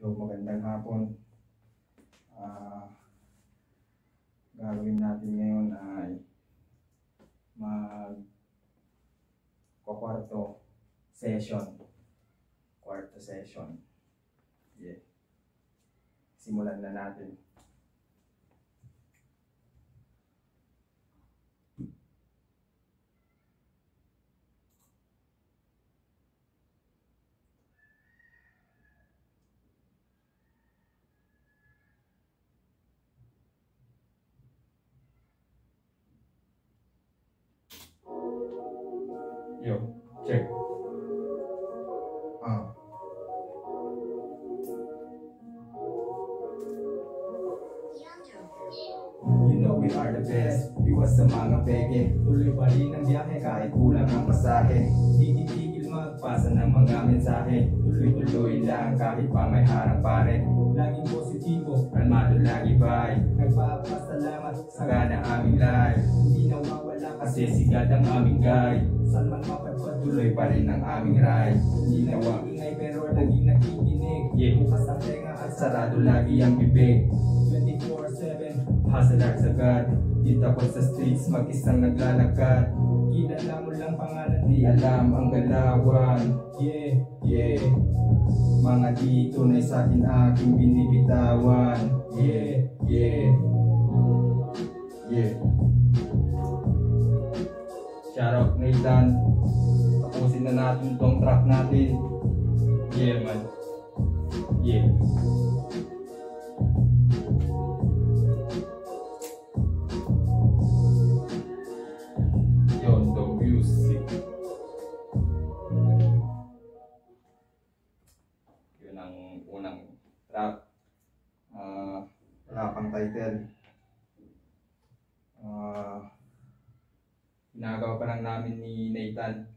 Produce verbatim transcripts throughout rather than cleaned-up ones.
Hello, magandang hapon. Uh, gagawin natin ngayon ay mag-kwarto session. Kwarto session. Yeah. Simulan na natin. Yo, check. Ah. You know we are the best. Iwas sa mga peke. Tuloy pa rin ang biyahe kahit kulang ang pasahe. Di titigil magpasa ng mga mensahe. Tuloy-tuloy lang kahit pa may harang pare. Laging positibo, kalmado lagi bay. Nagpapasalamat sa gana aming life. Hindi nawawala kasi sigat ang aming guide. Saan man mapadpad, tuloy pa rin ang aming ride. Hindi nawawingay pero laging nakikinig. Yeah, bukas ang tenga at sarado lagi ang bibig. twenty-four seven, hustler sa God. Dito ako sa streets, mag-isang naglalakad. Kilala mo lang pangalan, di alam ang galawan. Yeah, yeah. Mga dito na sa'kin aking binibitawan. Yeah, yeah. Yeah. Shoutout Nathan. Tapusin na natin tong track natin. Yeah man. Yeah. Yon the music. Yun ang unang track. Uh, wala pang title. Uh, Ginagawa pa lang namin ni Nathan.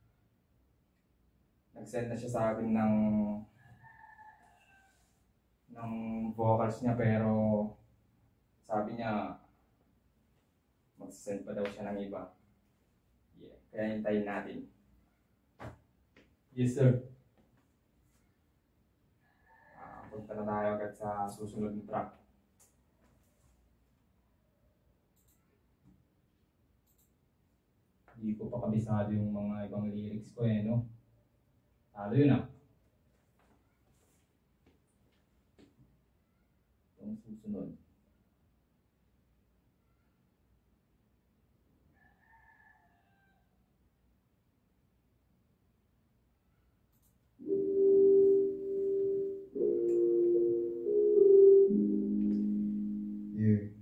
Nag-send na siya sa akin ng ng vocals niya pero sabi niya mag-send pa daw siya ng iba. Yeah, kaya hintayin natin. Yes sir. Uh, punta na tayo agad sa susunod na track. Hindi ko pa kabisado yung mga ibang lyrics ko eh, no? Talo yun ah. Itong susunod. Yeah.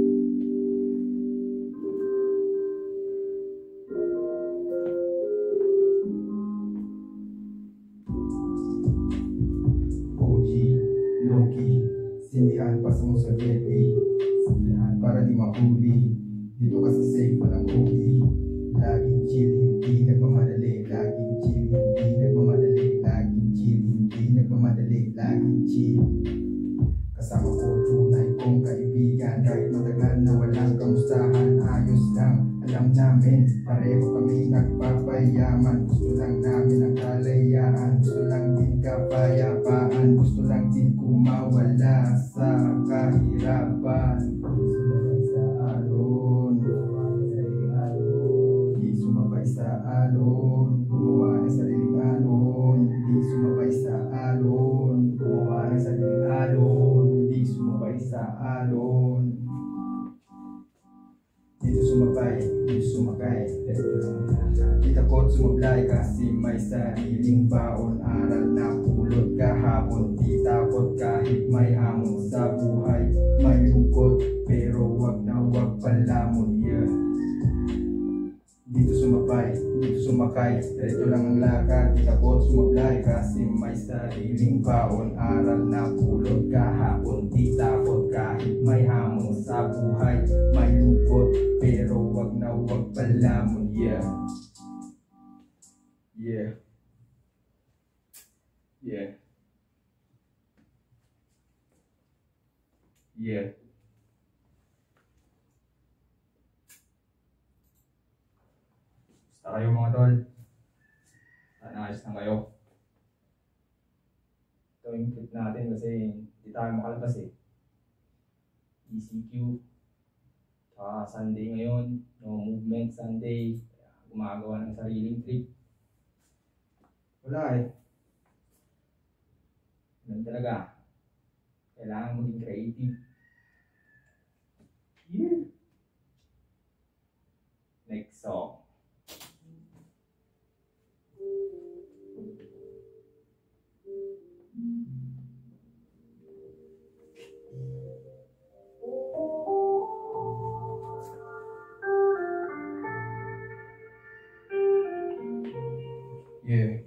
Loki, sindihan pa sa musageti. Sindihan para di mahuli. Dito ka sa safe, walang uwi. Laging chill, hindi nagmamadali. Laging chill, hindi nagmamadali. Laging chill, hindi nagmamadali. Laging chill. Kasama ko tunay kong kaibigan. Kahit matagal na walang kamustahan, ayos lang. Alam namin, pareho kami nagpapayaman. Gusto lang namin ang kalayaan. Gusto lang din kapayapaan. Gusto lang din kumawala sa kahirapan. Sumabay sa alon, di sumabay sa alon. Gumawa ng sariling alon, di sumabay sa alon. Gumawa ng sariling alon, di sumabay sa alon. Dito sumabay, dito sumakay. Kita ko't sumablay kasi may sariling baon. Aral na pulot kahapon, di takot kahit may hamon sa buhay. May lungkot pero wag na wag palamon. Yeah. Dito sumabay, dito sumakay. Diretso lang ang lakad, kita ko't sumablay kasi may sariling baon. Aral na pulot kahapon, di takot kahit may hamon sa buhay. May lungkot pero wag na wag palamon. Yeah. Yeah. Yeah. Yeah. Basta kayo mga tol. Sana ayos na kayo. Ito ito yung clip natin kasi hindi tayo makalabas eh. E C Q. Tsaka Sunday ngayon, no movement Sunday. Kaya gumagawa ng sariling trip. Wala eh. Ganun talaga. Kailangan maging creative. Yeah. Next song. Yeah.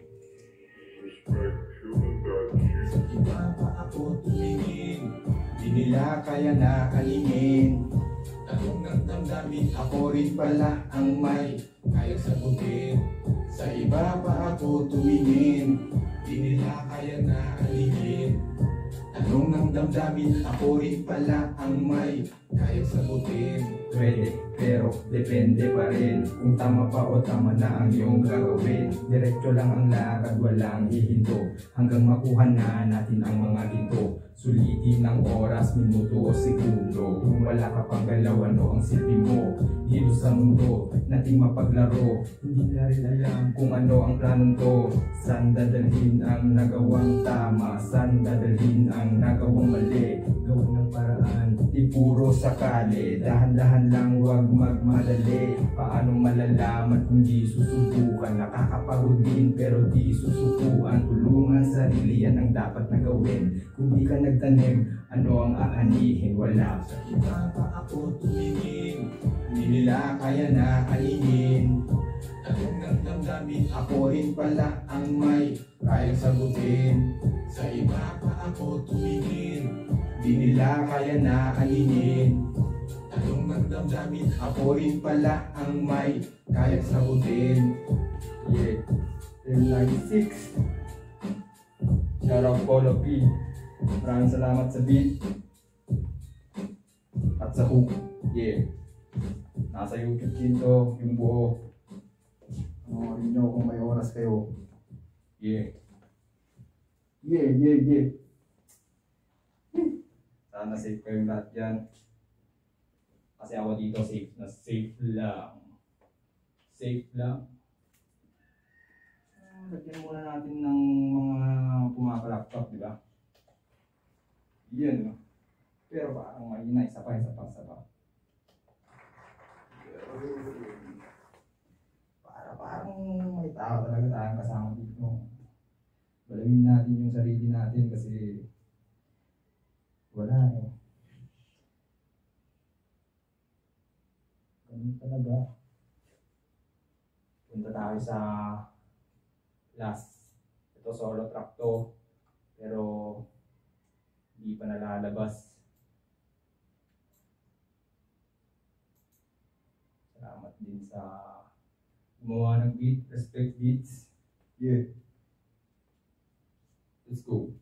Sa iba pa ako tumingin, di nila kaya na alingin. Tanong ng damdamin, ako rin pala ang may kaya sagutin. Sa iba pa ako tumingin, di nila kaya na alingin. Tanong ng damdamin, ako rin pala ang may kaya sagutin. Pwede, pero depende pa rin kung tama pa o tama na ang iyong gagawin. Diretso lang ang lakad, walang hihinto hanggang makuha na natin ang mga ginto. Sulitin ng oras, minuto o segundo. Kung wala ka pang galaw, ano ang silbi mo dito sa mundo nating mapaglaro? Hindi na rin alam kung ano ang planong to. Saan dadalhin ang nagawang tama, saan dadalhin ang nagawang mali. Gawin ng paraan, di puro sakali. Dahan-dahan lang, huwag magmadali. Paano malalaman kung di susubukan? Nakakapagod din pero di susubukan. Tulungan sarili, yan ang dapat na gawin. Kung di ka nagtanim, ano ang aanihin? Wala. Sa iba pa ako tumingin, di nila kaya na alingin. Tanong ng damdamin, ako rin pala ang may kayang sagutin. Sa iba pa ako tumingin, di nila kaya na alingin. Tanong ng damdamin, ako rin pala ang may kayang sagutin. Yeah. ten ninety-six. Shout out Polo P. Maraming salamat sa beat at sa hook. Yeah. Nasa YouTube din to, yung buo. Panoorin nyo kung may oras kayo. Yeah. Yeah, yeah, yeah. Sana safe kayong lahat dyan. Kasi ako dito safe na safe lang. Safe lang. Ah, lagyan muna natin ng mga pumakalaptop, di ba? Yan, no? Pero parang mahina, isa pa, isa pa, isa pa. Para parang may tao talaga tayong kasama dito. Balawin natin yung sarili natin kasi wala eh. Ganun talaga. Punta tayo sa last. Ito solo track to. Pero hindi pa nalalabas. Salamat din sa gumawa ng beat. Respect beats. Yeah. Let's go.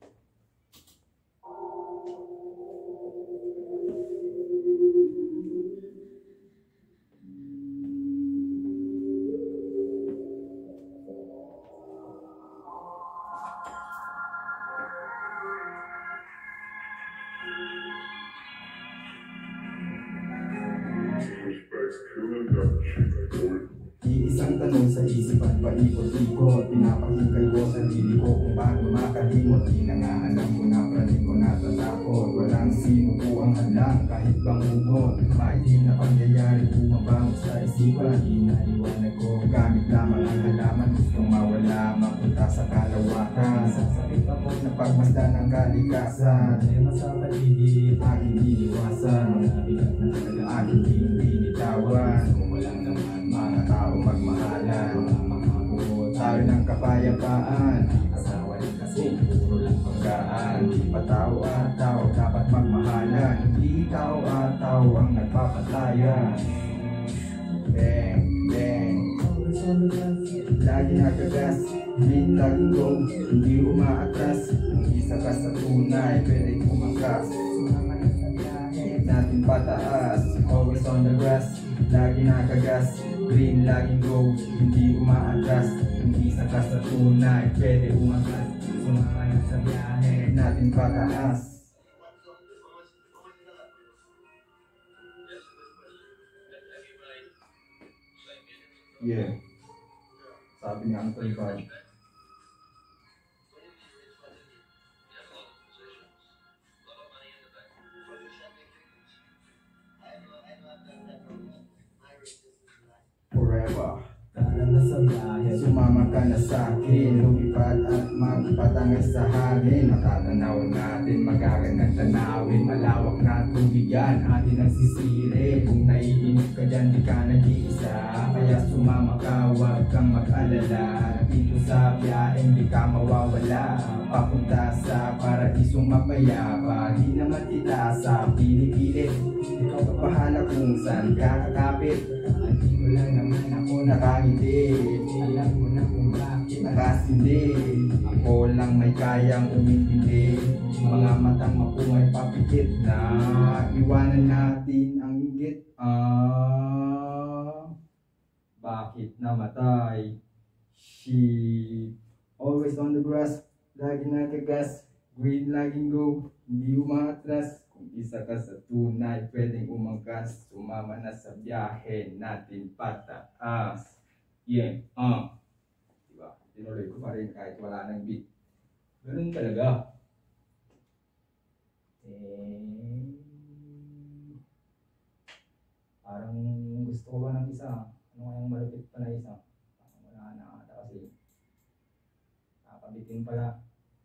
Iisang tanong sa isipan, paikot-ikot. Pinapakinggan ko sarili ko kung paano makalimot. Di na nga alam ko na praning ko natatakot. Walang sino po ang hadlang kahit bangungot. Maitim na pangyayari bumabang sa isipan. Di na iwanag ko gamit lamang ang halaman. Gustong mawala, mapunta sa kalawakan. Sasakit ako na pagmasdan ng kalikasan. Tema sa paligid, aking iniwasan. Mga bigat na talaga aking binitawan. Kung walang naman mga tao magmahalan. Mga buo tayo ng kapayapaan. Asawa rin kasi puro lang pagkaan. Di pa tao at tao dapat magmahalan. Hindi tao at tao ang nagpapatayan. Bang, bang. Lagi nakagas, hindi laging go. Hindi umaatras. Kung isa ka sa tunay, pwede kumangkas. Natin pataas, always on the grass. Lagi nakagas, green laging go. Hindi umaatras, hindi sa sa tunay, pwede umangat. Sumaman sa biyahe, natin pataas. Yeah. Sabi nga ang tulipad. Forever. Tara na sa bayan. Sumama ka na sa akin, lumipad at magpatangay sa hangin. Matatanaw natin, magagandang tanawin, malawak na tubigan, atin ang sisiri. Kung naiinip ka dyan, di ka nag-iisa, kaya sumama ka, huwag kang mag-alala. Dito sa biyaheng di ka mawawala, papunta sa paradisong mapayapa. Di naman kita sa pinipilit, ikaw ka bahala kung saan ka kakapit. Hindi ko lang naman ako nakangiti, alam mo na kung bakit nakasindi. Ako lang may kayang umintindi, mga matang mapungay papikit na iwanan natin ang inggit. Ah, bakit namatay? She always on the grass, lagi nakagas, green laging go, hindi umatras. Kung isa ka sa tunay, pwedeng umangkas, sumama na sa biyahe natin pataas. Yeah, ah. Uh. Diba? Tinuloy ko pa rin kahit wala nang beat. Ganun talaga. Eh, parang gusto ko ba ng isa? Ano kayang malupit pa na isa? Parang wala na ata kasi nakabitin pala.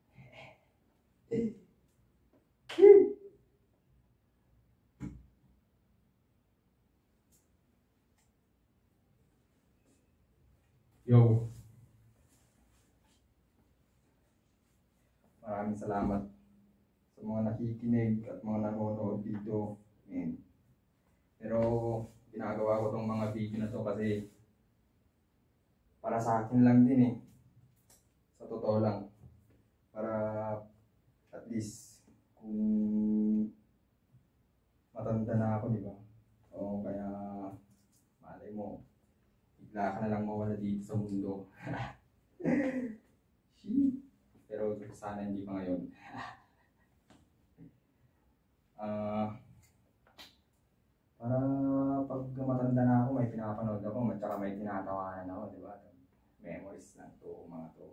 Yo, maraming salamat sa mga nakikinig at mga nanonood dito. Amen. Pero ginagawa ko tong mga video na to kasi para sa akin lang din eh. Sa totoo lang. Para at least kung matanda na ako, di ba? O kaya malay mo, bigla ka na lang mawala dito sa mundo. Pero sana hindi pa ngayon. uh, para pag matanda na ako, may pinapanood ako, at saka may tinatawanan ako, di ba? Memories lang to, mga to.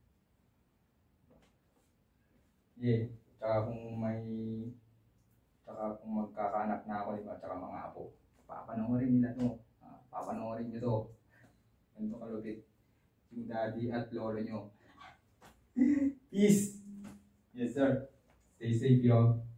Yeah, tsaka kung may, tsaka kung magkakaanak na ako, di ba? Tsaka mga apo, papanoorin nila to. Uh, papanoorin nyo to. Ganito kalupit yung daddy at lolo nyo. Peace! Yes sir. Stay safe y'all.